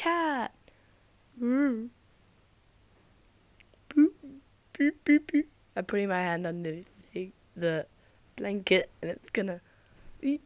cat. Boop, boop, boop, boop. I'm putting my hand on the blanket and it's gonna eat.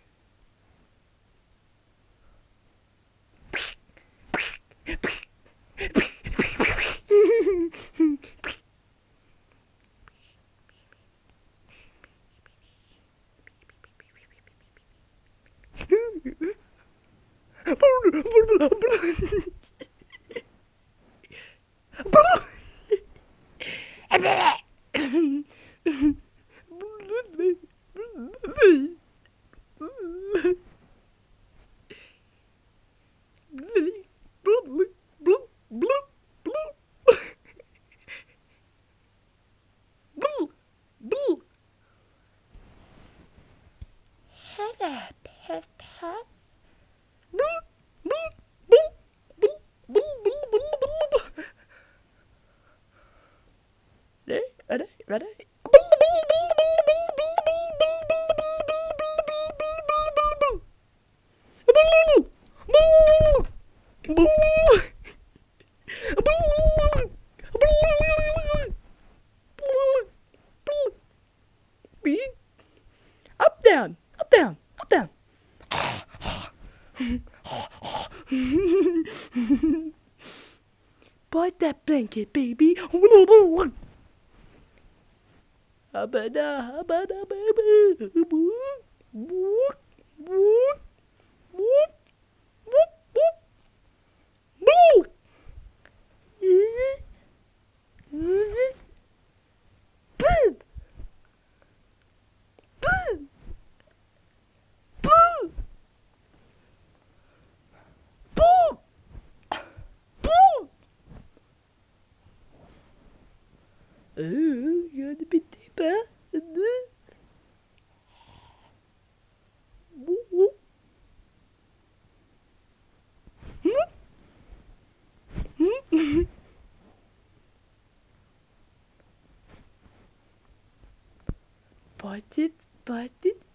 Ready? Up, down, up, down, up, down. Bite that blanket, baby. Habada, habada, baby. Woot, woot, woot, woot, woot, woot. Boo, boo, boo, boo, boo. Oh, you're the bit deeper. Bite it, bite it.